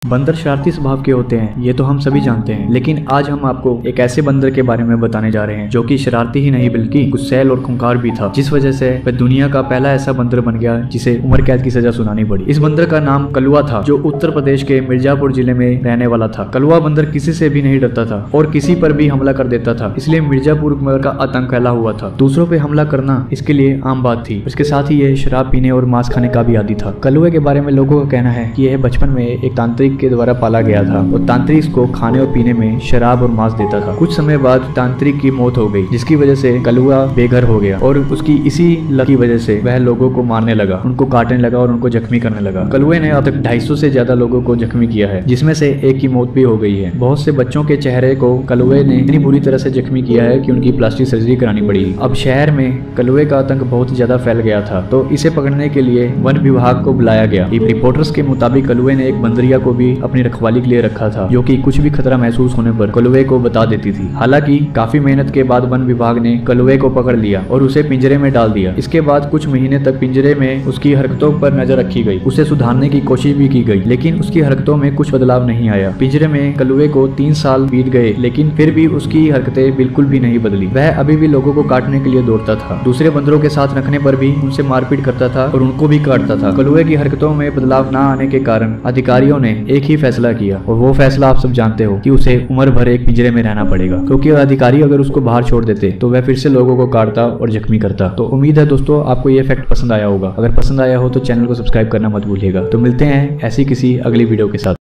बंदर शरारती स्वभाव के होते हैं, ये तो हम सभी जानते हैं। लेकिन आज हम आपको एक ऐसे बंदर के बारे में बताने जा रहे हैं जो कि शरारती ही नहीं बल्कि गुस्सैल और खूंखार भी था, जिस वजह से वह दुनिया का पहला ऐसा बंदर बन गया जिसे उम्र कैद की सजा सुनानी पड़ी। इस बंदर का नाम कलुआ था, जो उत्तर प्रदेश के मिर्जापुर जिले में रहने वाला था। कलुआ बंदर किसी से भी नहीं डरता था और किसी पर भी हमला कर देता था, इसलिए मिर्जापुर का आतंक फैला हुआ था। दूसरों पे हमला करना इसके लिए आम बात थी। इसके साथ ही यह शराब पीने और मांस खाने का भी आदी था। कलुए के बारे में लोगों का कहना है कि यह बचपन में एक तांत्रिक के द्वारा पाला गया था और तांत्रिक इसको खाने और पीने में शराब और मांस देता था। कुछ समय बाद तांत्रिक की मौत हो गई, जिसकी वजह से कलुआ बेघर हो गया और उसकी इसी लत की वजह से वह लोगों को मारने लगा, उनको काटने लगा और उनको जख्मी करने लगा। कलुए ने अब तक 250 से ज्यादा लोगों को जख्मी किया है, जिसमें से एक की मौत भी हो गई है। बहुत से बच्चों के चेहरे को कलुए ने इतनी बुरी तरह से जख्मी किया है कि उनकी प्लास्टिक सर्जरी करानी पड़ी। अब शहर में कलुए का आतंक बहुत ज्यादा फैल गया था, तो इसे पकड़ने के लिए वन विभाग को बुलाया गया। रिपोर्टर्स के मुताबिक कलुए ने एक बंदरिया को भी अपनी रखवाली के लिए रखा था, जो कि कुछ भी खतरा महसूस होने पर कलुए को बता देती थी। हालांकि काफी मेहनत के बाद वन विभाग ने कलुए को पकड़ लिया और उसे पिंजरे में डाल दिया। इसके बाद कुछ महीने तक पिंजरे में उसकी हरकतों पर नजर रखी गई। उसे सुधारने की कोशिश भी की गई, लेकिन उसकी हरकतों में कुछ बदलाव नहीं आया। पिंजरे में कलुए को 3 साल बीत गए, लेकिन फिर भी उसकी हरकतें बिल्कुल भी नहीं बदली। वह अभी भी लोगों को काटने के लिए दौड़ता था, दूसरे बंदरों के साथ रखने पर भी उनसे मारपीट करता था और उनको भी काटता था। कलुए की हरकतों में बदलाव न आने के कारण अधिकारियों ने एक ही फैसला किया, और वो फैसला आप सब जानते हो कि उसे उम्र भर एक पिंजरे में रहना पड़ेगा, क्योंकि अधिकारी अगर उसको बाहर छोड़ देते तो वह फिर से लोगों को काटता और जख्मी करता। तो उम्मीद है दोस्तों आपको ये फैक्ट पसंद आया होगा। अगर पसंद आया हो तो चैनल को सब्सक्राइब करना मत भूलिएगा। तो मिलते हैं ऐसी किसी अगली वीडियो के साथ।